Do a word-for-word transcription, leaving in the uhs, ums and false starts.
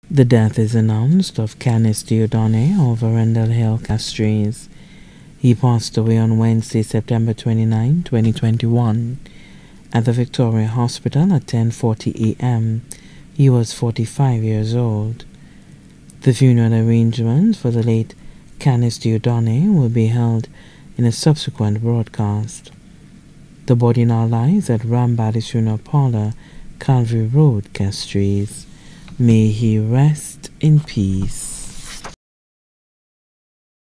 The death is announced of Canice Dieudone of Arundel Hill, Castries. He passed away on Wednesday, September twenty-ninth, twenty twenty-one, at the Victoria Hospital at ten forty a m He was forty-five years old. The funeral arrangements for the late Canice Dieudone will be held in a subsequent broadcast. The body now lies at Rambadi Funeral Parlour, Calvary Road, Castries. May he rest in peace.